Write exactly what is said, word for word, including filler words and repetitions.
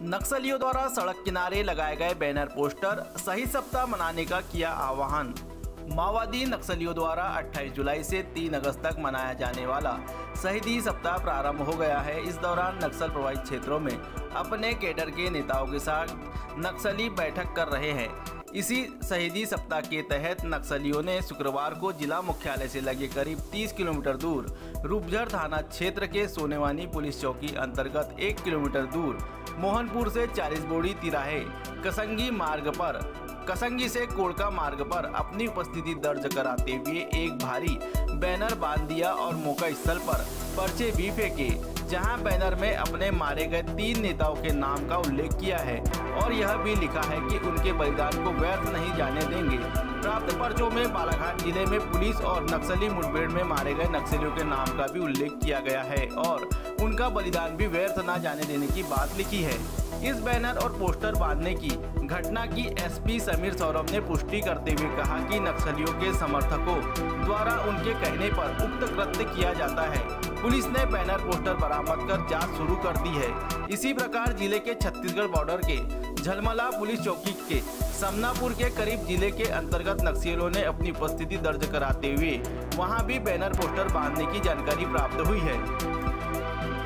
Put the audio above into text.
नक्सलियों द्वारा सड़क किनारे लगाए गए बैनर पोस्टर शहीद सप्ताह मनाने का किया आह्वान। माओवादी नक्सलियों द्वारा अट्ठाईस जुलाई से तीन अगस्त तक मनाया जाने वाला शहीदी सप्ताह प्रारंभ हो गया है। इस दौरान नक्सल प्रभावित क्षेत्रों में अपने कैडर के नेताओं के साथ नक्सली बैठक कर रहे हैं। इसी शहीदी सप्ताह के तहत नक्सलियों ने शुक्रवार को जिला मुख्यालय से लगे करीब तीस किलोमीटर दूर रूपझर थाना क्षेत्र के सोनेवानी पुलिस चौकी अंतर्गत एक किलोमीटर दूर मोहनपुर से चालीस बोड़ी तिराहे कसंगी मार्ग पर कसंगी से कोड़का मार्ग पर अपनी उपस्थिति दर्ज कराते हुए एक भारी बैनर बांध दिया और मौका स्थल पर पर्चे भी फेंके, जहां बैनर में अपने मारे गए तीन नेताओं के नाम का उल्लेख किया है और यह भी लिखा है कि उनके बलिदान को व्यर्थ नहीं जाने देंगे। प्राप्त पर्चों में बालाघाट जिले में पुलिस और नक्सली मुठभेड़ में मारे गए नक्सलियों के नाम का भी उल्लेख किया गया है और उनका बलिदान भी व्यर्थ न जाने देने की बात लिखी है। इस बैनर और पोस्टर बांधने की घटना की एसपी समीर सौरभ ने पुष्टि करते हुए कहा कि नक्सलियों के समर्थकों द्वारा उनके कहने पर उक्त कृत्य किया जाता है। पुलिस ने बैनर पोस्टर बरामद कर जांच शुरू कर दी है। इसी प्रकार जिले के छत्तीसगढ़ बॉर्डर के झलमला पुलिस चौकी के समनापुर के करीब जिले के अंतर्गत नक्सलियों ने अपनी उपस्थिति दर्ज कराते हुए वहां भी बैनर पोस्टर बांधने की जानकारी प्राप्त हुई है।